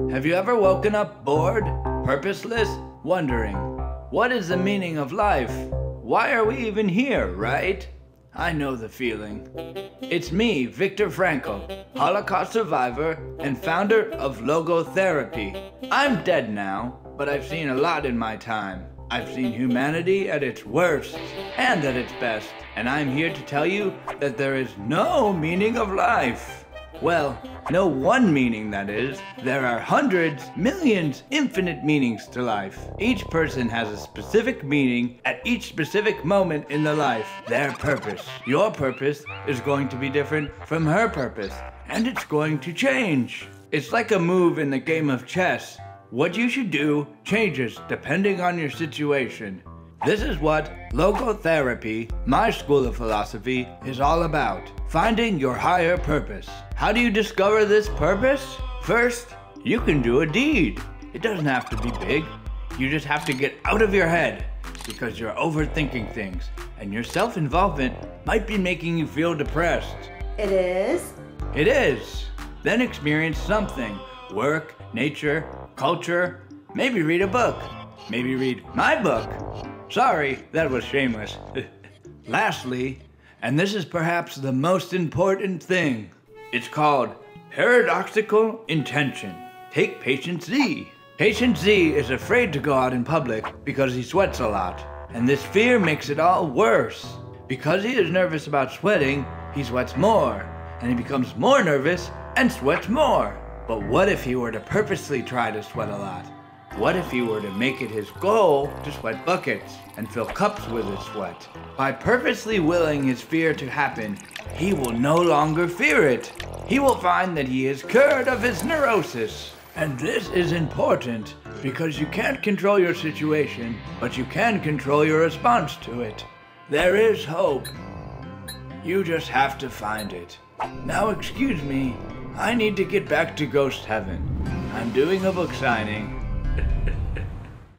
Have you ever woken up bored, purposeless, wondering, what is the meaning of life? Why are we even here, right? I know the feeling. It's me, Viktor Frankl, Holocaust survivor and founder of Logotherapy. I'm dead now, but I've seen a lot in my time. I've seen humanity at its worst and at its best, and I'm here to tell you that there is no meaning of life. Well, no one meaning, that is. There are hundreds, millions, infinite meanings to life. Each person has a specific meaning at each specific moment in their life. Their purpose. Your purpose is going to be different from her purpose, and it's going to change. It's like a move in the game of chess. What you should do changes depending on your situation. This is what Logotherapy, my school of philosophy, is all about. Finding your higher purpose. How do you discover this purpose? First, you can do a deed. It doesn't have to be big. You just have to get out of your head because you're overthinking things and your self-involvement might be making you feel depressed. It is? It is. Then experience something. Work, nature, culture, maybe read a book. Maybe read my book. Sorry, that was shameless. Lastly, and this is perhaps the most important thing, it's called paradoxical intention. Take Patient Z. Patient Z is afraid to go out in public because he sweats a lot, and this fear makes it all worse. Because he is nervous about sweating, he sweats more, and he becomes more nervous and sweats more. But what if he were to purposely try to sweat a lot? What if he were to make it his goal to sweat buckets and fill cups with his sweat? By purposely willing his fear to happen, he will no longer fear it. He will find that he is cured of his neurosis. And this is important because you can't control your situation, but you can control your response to it. There is hope. You just have to find it. Now excuse me, I need to get back to Ghost Heaven. I'm doing a book signing.